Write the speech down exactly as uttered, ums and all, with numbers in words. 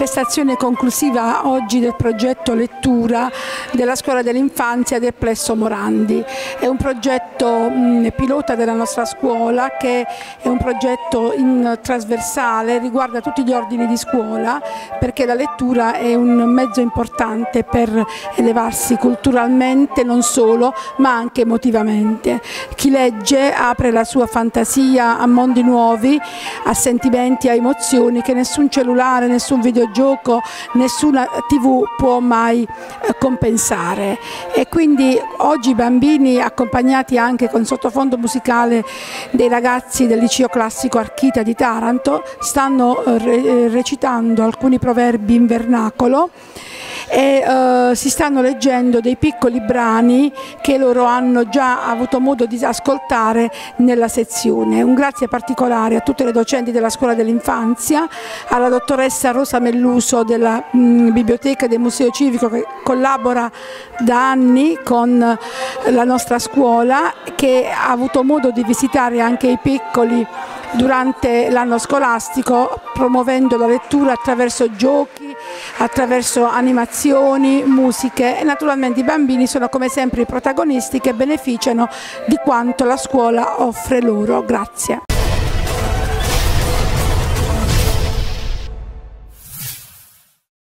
manifestazione conclusiva oggi del progetto Lettura della Scuola dell'Infanzia del Plesso Morandi. È un progetto mh, pilota della nostra scuola, che è un progetto in trasversale, riguarda tutti gli ordini di scuola, perché la lettura è un mezzo importante per elevarsi culturalmente, non solo, ma anche emotivamente. Chi legge apre la sua fantasia a mondi nuovi, a sentimenti, a emozioni che nessun cellulare, nessun videogioco, nessuna tivù può mai eh, compensare. E quindi oggi i bambini, accompagnati anche con sottofondo musicale dei ragazzi del liceo classico Archita di Taranto, stanno eh, recitando alcuni proverbi in vernacolo e eh, si stanno leggendo dei piccoli brani che loro hanno già avuto modo di ascoltare nella sezione. Un grazie particolare a tutte le docenti della Scuola dell'Infanzia, alla dottoressa Rosa Melluso della mh, Biblioteca del Museo Civico, che collabora da anni con la nostra scuola, che ha avuto modo di visitare anche i piccoli durante l'anno scolastico, promuovendo la lettura attraverso giochi, attraverso animazioni, musiche, e naturalmente i bambini sono come sempre i protagonisti che beneficiano di quanto la scuola offre loro. Grazie.